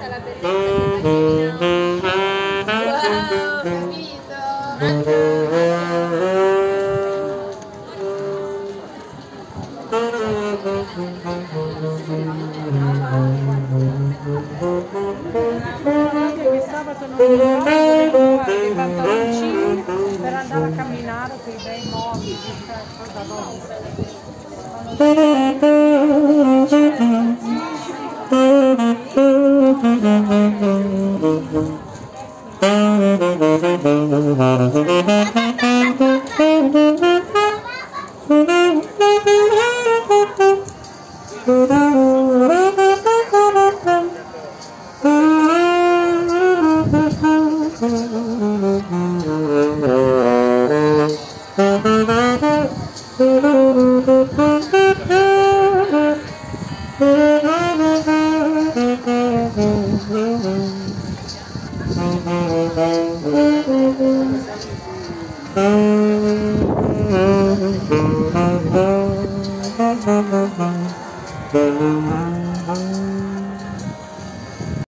tutta la bellezza che faceva. Wow, Che sabato non mi trovo dei pantaloncini per andare a camminare con i bei mobili, da donna.